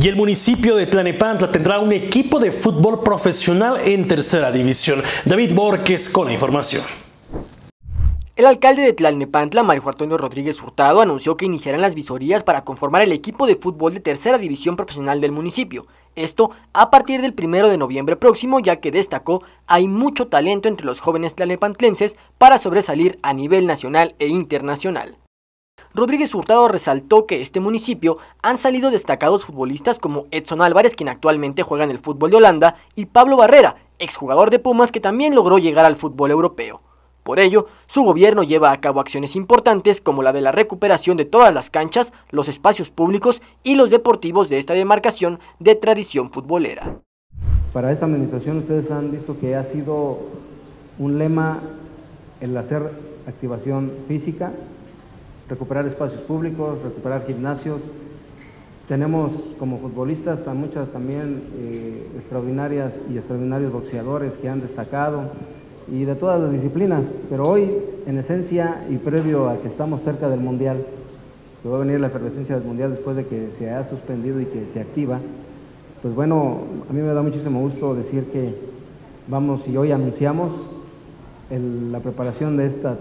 Y el municipio de Tlalnepantla tendrá un equipo de fútbol profesional en tercera división. David Borges con la información. El alcalde de Tlalnepantla, Mario Antonio Rodríguez Hurtado, anunció que iniciarán las visorías para conformar el equipo de fútbol de tercera división profesional del municipio. Esto a partir del 1 de noviembre próximo, ya que destacó hay mucho talento entre los jóvenes tlalnepantlenses para sobresalir a nivel nacional e internacional. Rodríguez Hurtado resaltó que este municipio han salido destacados futbolistas como Edson Álvarez, quien actualmente juega en el fútbol de Holanda, y Pablo Barrera, exjugador de Pumas que también logró llegar al fútbol europeo. Por ello, su gobierno lleva a cabo acciones importantes como la de la recuperación de todas las canchas, los espacios públicos y los deportivos de esta demarcación de tradición futbolera. Para esta administración ustedes han visto que ha sido un lema el hacer activación física, recuperar espacios públicos, recuperar gimnasios. Tenemos como futbolistas muchas también extraordinarias y extraordinarios boxeadores que han destacado, y de todas las disciplinas, pero hoy, en esencia y previo a que estamos cerca del Mundial, que va a venir la efervescencia del Mundial después de que se ha suspendido y que se activa, pues bueno, a mí me da muchísimo gusto decir que vamos y hoy anunciamos la preparación de esta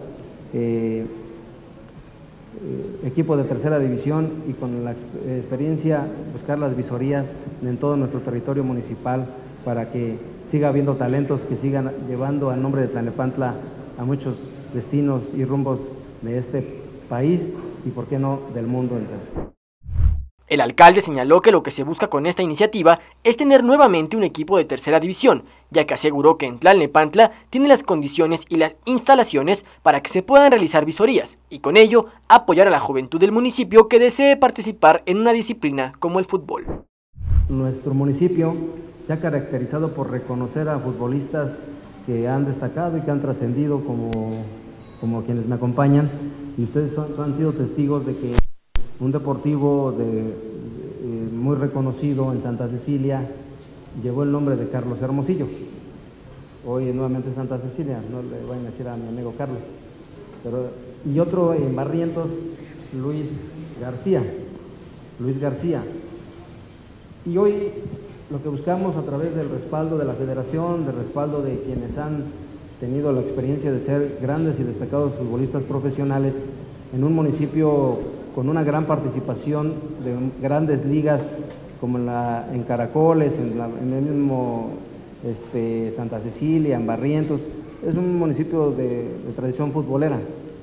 equipo de tercera división y con la experiencia buscar las visorías en todo nuestro territorio municipal para que siga habiendo talentos que sigan llevando al nombre de Tlalnepantla a muchos destinos y rumbos de este país y, por qué no, del mundo entero. El alcalde señaló que lo que se busca con esta iniciativa es tener nuevamente un equipo de tercera división, ya que aseguró que en Tlalnepantla tiene las condiciones y las instalaciones para que se puedan realizar visorías y con ello apoyar a la juventud del municipio que desee participar en una disciplina como el fútbol. Nuestro municipio se ha caracterizado por reconocer a futbolistas que han destacado y que han trascendido como quienes me acompañan, y ustedes han sido testigos de que un deportivo muy reconocido en Santa Cecilia llevó el nombre de Carlos Hermosillo. Hoy nuevamente Santa Cecilia, no le vayan a decir a mi amigo Carlos. Y otro en Barrientos, Luis García. Y hoy lo que buscamos a través del respaldo de la federación, del respaldo de quienes han tenido la experiencia de ser grandes y destacados futbolistas profesionales en un municipio con una gran participación de grandes ligas como en Caracoles, en el mismo Santa Cecilia, en Barrientos. Es un municipio de tradición futbolera.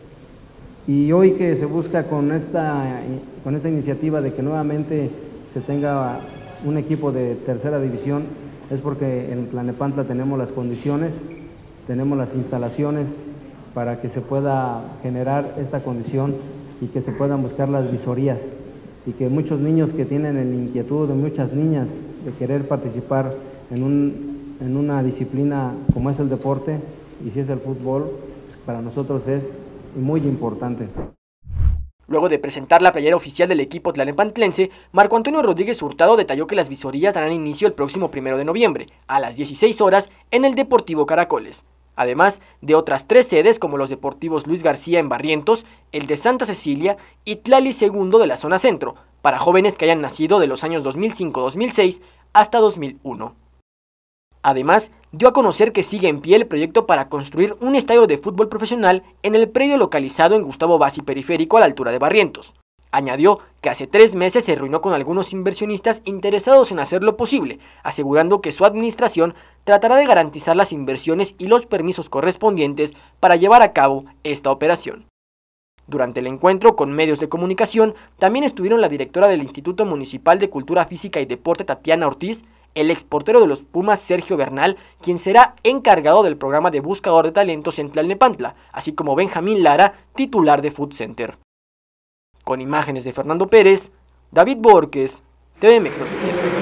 Y hoy que se busca con esta iniciativa de que nuevamente se tenga un equipo de tercera división, es porque en Tlalnepantla tenemos las condiciones, tenemos las instalaciones para que se pueda generar esta condición y que se puedan buscar las visorías y que muchos niños que tienen la inquietud, muchas niñas, de querer participar en una disciplina como es el deporte, y si es el fútbol, pues para nosotros es muy importante. Luego de presentar la playera oficial del equipo tlalnepantlense, Marco Antonio Rodríguez Hurtado detalló que las visorías darán inicio el próximo 1 de noviembre, a las 16 horas, en el Deportivo Caracoles. Además de otras 3 sedes como los deportivos Luis García en Barrientos, el de Santa Cecilia y Tlali II de la zona centro, para jóvenes que hayan nacido de los años 2005-2006 hasta 2001. Además, dio a conocer que sigue en pie el proyecto para construir un estadio de fútbol profesional en el predio localizado en Gustavo Bassi Periférico a la altura de Barrientos. Añadió que hace 3 meses se reunió con algunos inversionistas interesados en hacer lo posible, asegurando que su administración tratará de garantizar las inversiones y los permisos correspondientes para llevar a cabo esta operación. Durante el encuentro con medios de comunicación, también estuvieron la directora del Instituto Municipal de Cultura Física y Deporte, Tatiana Ortiz, el exportero de los Pumas, Sergio Bernal, quien será encargado del programa de buscador de talentos en Tlalnepantla, así como Benjamín Lara, titular de Food Center. Con imágenes de Fernando Pérez, David Borges, TVMX Noticias.